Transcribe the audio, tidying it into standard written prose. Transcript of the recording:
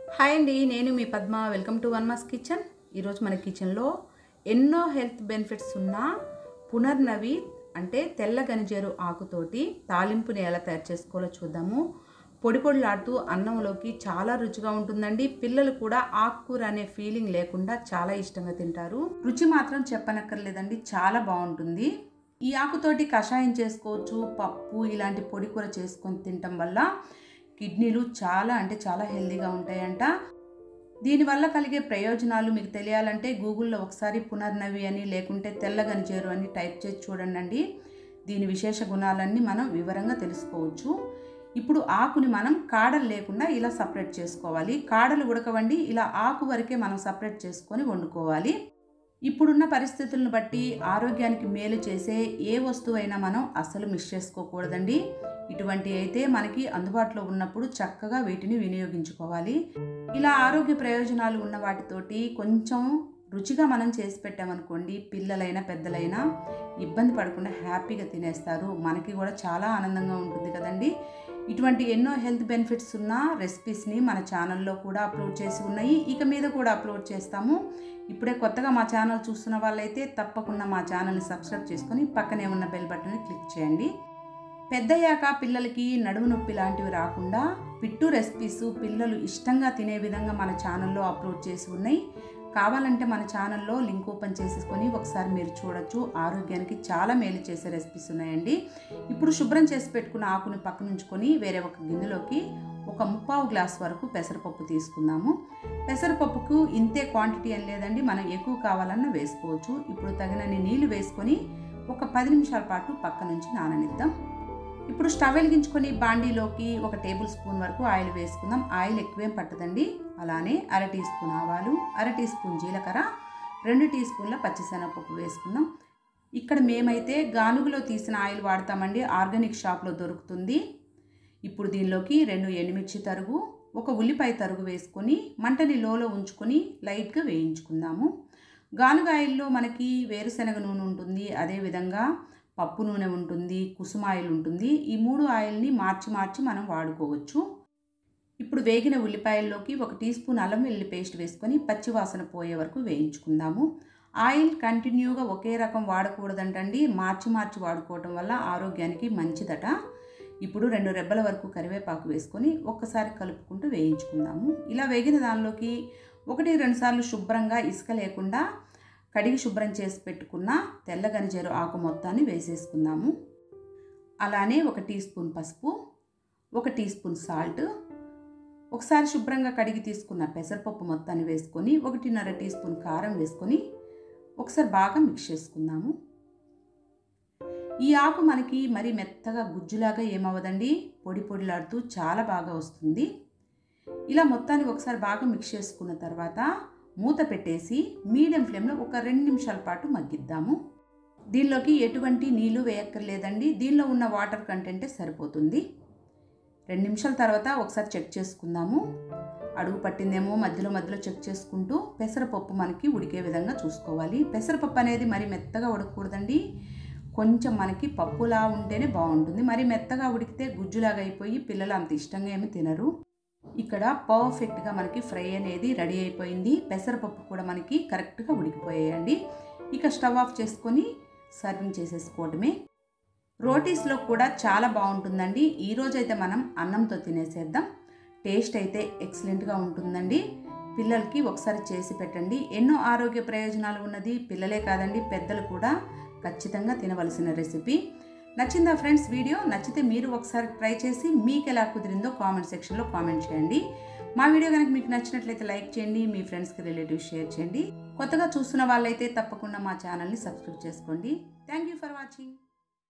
Hi అండి, నేను మీ పద్మ. వెల్కమ్ టు వన్మాస్ కిచెన్. ఈరోజు మన కిచెన్లో ఎన్నో హెల్త్ బెనిఫిట్స్ ఉన్న పునర్నవి అంటే తెల్ల గనిజేరు ఆకుతోటి తాలింపుని ఎలా తయారు చేసుకోవాలో చూద్దాము. పొడి పొడిలాడుతూ అన్నంలోకి చాలా రుచిగా ఉంటుందండి. పిల్లలు కూడా ఆకుకూర అనే ఫీలింగ్ లేకుండా చాలా ఇష్టంగా తింటారు. రుచి మాత్రం చెప్పనక్కర్లేదండి, చాలా బాగుంటుంది. ఈ ఆకుతోటి కషాయం చేసుకోవచ్చు, పప్పు ఇలాంటి పొడి కూర చేసుకొని తినటం వల్ల కిడ్నీలు చాలా హెల్తీగా ఉంటాయంట. దీనివల్ల కలిగే ప్రయోజనాలు మీకు తెలియాలంటే గూగుల్లో ఒకసారి పునర్నవి అని లేకుంటే తెల్ల గనిజేరు అని టైప్ చేసి చూడండి. దీని విశేష గుణాలన్నీ మనం వివరంగా తెలుసుకోవచ్చు. ఇప్పుడు ఆకుని మనం కాడలు లేకుండా ఇలా సపరేట్ చేసుకోవాలి. కాడలు ఉడకవండి, ఇలా ఆకు వరకే మనం సపరేట్ చేసుకొని వండుకోవాలి. ఇప్పుడున్న పరిస్థితులను బట్టి ఆరోగ్యానికి మేలు చేసే ఏ వస్తువైనా మనం అస్సలు మిస్ చేసుకోకూడదండి. ఇటువంటి అయితే మనకి అందుబాటులో ఉన్నప్పుడు చక్కగా వీటిని వినియోగించుకోవాలి. ఇలా ఆరోగ్య ప్రయోజనాలు ఉన్న వాటితోటి కొంచెం రుచిగా మనం చేసి పెట్టామనుకోండి, పిల్లలైనా పెద్దలైనా ఇబ్బంది పడకుండా హ్యాపీగా తినేస్తారు. మనకి కూడా చాలా ఆనందంగా ఉంటుంది కదండి. ఇటువంటి ఎన్నో హెల్త్ బెనిఫిట్స్ ఉన్న రెసిపీస్ని మన ఛానల్లో కూడా అప్లోడ్ చేసి ఉన్నాయి, ఇక మీద కూడా అప్లోడ్ చేస్తాము. ఇప్పుడే కొత్తగా మా ఛానల్ చూస్తున్న వాళ్ళైతే తప్పకుండా మా ఛానల్ని సబ్స్క్రైబ్ చేసుకొని పక్కనే ఉన్న బెల్ బటన్ని క్లిక్ చేయండి. పెద్దయ్యాక పిల్లలకి నడుము నొప్పి లాంటివి రాకుండా పిట్టు రెసిపీస్ పిల్లలు ఇష్టంగా తినే విధంగా మన ఛానల్లో అప్లోడ్ చేసి ఉన్నాయి. కావాలంటే మన ఛానల్లో లింక్ ఓపెన్ చేసుకొని ఒకసారి మీరు చూడొచ్చు. ఆరోగ్యానికి చాలా మేలు చేసే రెసిపీస్ ఉన్నాయండి. ఇప్పుడు శుభ్రం చేసి పెట్టుకున్న ఆకుని పక్కన ఉంచుకొని వేరే ఒక గిన్నెలోకి ఒక 3/4 గ్లాస్ వరకు పెసరపప్పు తీసుకుందాము. పెసరపప్పుకు ఇంతే క్వాంటిటీ అని లేదండి, మనం ఎక్కువ కావాలన్నా వేసుకోవచ్చు. ఇప్పుడు తగినన్ని నీళ్లు వేసుకొని ఒక 10 నిమిషాల పాటు పక్క నుంచి నాననిద్దాం. ఇప్పుడు స్టవ్ వెలిగించుకొని బాండీలోకి 1 టేబుల్ స్పూన్ వరకు ఆయిల్ వేసుకుందాం. ఆయిల్ ఎక్కువేం పట్టదండి. అలానే 1/2 టీ స్పూన్ ఆవాలు, 1/2 టీ స్పూన్ జీలకర్ర, 2 టీ స్పూన్ల పచ్చిశనగపప్పు వేసుకుందాం. ఇక్కడ మేమైతే గానుగులో తీసిన ఆయిల్ వాడతామండి, ఆర్గానిక్ షాప్లో దొరుకుతుంది. ఇప్పుడు దీనిలోకి 2 ఎండుమిర్చి తరుగు, 1 ఉల్లిపాయ తరుగు వేసుకొని మంటని లోలో ఉంచుకొని లైట్గా వేయించుకుందాము. గానుగ ఆయిల్లో మనకి వేరుశనగ నూనె ఉంటుంది, అదేవిధంగా పప్పు నూనె ఉంటుంది, కుసుమ ఆయిల్ ఉంటుంది. ఈ 3 ఆయిల్ని మార్చి మనం వాడుకోవచ్చు. ఇప్పుడు వేగిన ఉల్లిపాయల్లోకి 1 టీ స్పూన్ అల్లం వెల్లుల్లి పేస్ట్ వేసుకొని పచ్చివాసన పోయే వరకు వేయించుకుందాము. ఆయిల్ కంటిన్యూగా ఒకే రకం వాడకూడదంటండి, మార్చి వాడుకోవటం వల్ల ఆరోగ్యానికి మంచిదట. ఇప్పుడు 2 రెబ్బల వరకు కరివేపాకు వేసుకొని ఒక్కసారి కలుపుకుంటూ వేయించుకుందాము. ఇలా వేగిన దానిలోకి 1-2 సార్లు శుభ్రంగా ఇసుక లేకుండా కడిగి శుభ్రం చేసి పెట్టుకున్న తెల్ల గనిజేరు ఆకు మొత్తాన్ని వేసేసుకుందాము. అలానే 1 టీ స్పూన్ పసుపు, 1 టీ స్పూన్ సాల్ట్, ఒకసారి శుభ్రంగా కడిగి తీసుకున్న పెసరపప్పు మొత్తాన్ని వేసుకొని 1.5 టీ స్పూన్ కారం వేసుకొని ఒకసారి బాగా మిక్స్ చేసుకుందాము. ఈ ఆకు మనకి మరి మెత్తగా గుజ్జులాగా ఏమవ్వదండి, పొడి పొడిలాడుతూ చాలా బాగా వస్తుంది. ఇలా మొత్తాన్ని ఒకసారి బాగా మిక్స్ చేసుకున్న తర్వాత మూత పెట్టేసి మీడియం ఫ్లేమ్లో ఒక 2 నిమిషాల పాటు మగ్గిద్దాము. దీనిలోకి ఎటువంటి నీళ్లు వేయక్కర్లేదండి, దీనిలో ఉన్న వాటర్ కంటెంటే సరిపోతుంది. 2 నిమిషాల తర్వాత ఒకసారి చెక్ చేసుకుందాము. అడుగు పట్టిందేమో మధ్యలో చెక్ చేసుకుంటూ పెసరపప్పు మనకి ఉడికే విధంగా చూసుకోవాలి. పెసరపప్పు అనేది మరి మెత్తగా ఉడకకూడదండి, కొంచెం మనకి పప్పులా ఉంటేనే బాగుంటుంది. మరి మెత్తగా ఉడికితే గుజ్జులాగా అయిపోయి పిల్లలు అంత ఇష్టంగా ఏమి తినరు. ఇక్కడ పర్ఫెక్ట్గా మనకి ఫ్రై అనేది రెడీ అయిపోయింది. పెసరపప్పు కూడా మనకి కరెక్ట్గా ఉడికిపోయాయండి. ఇక స్టవ్ ఆఫ్ చేసుకొని సర్వింగ్ చేసేసుకోవడమే. రోటీస్లో కూడా చాలా బాగుంటుందండి. ఈరోజైతే మనం అన్నంతో తినేసేద్దాం. టేస్ట్ అయితే ఎక్సలెంట్గా ఉంటుందండి. పిల్లలకి ఒకసారి చేసి పెట్టండి. ఎన్నో ఆరోగ్య ప్రయోజనాలు ఉన్నది. పిల్లలే కాదండి, పెద్దలు కూడా ఖచ్చితంగా తినవలసిన రెసిపీ. నచ్చిందా ఫ్రెండ్స్ వీడియో? నచ్చితే మీరు ఒకసారి ట్రై చేసి మీకు ఎలా కుదిరిందో కామెంట్ సెక్షన్లో కామెంట్ చేయండి. మా వీడియో కనుక మీకు నచ్చినట్లయితే లైక్ చేయండి, మీ ఫ్రెండ్స్కి రిలేటివ్స్ షేర్ చేయండి. కొత్తగా చూస్తున్న వాళ్ళైతే తప్పకుండా మా ఛానల్ని సబ్స్క్రైబ్ చేసుకోండి. Thank you for watching.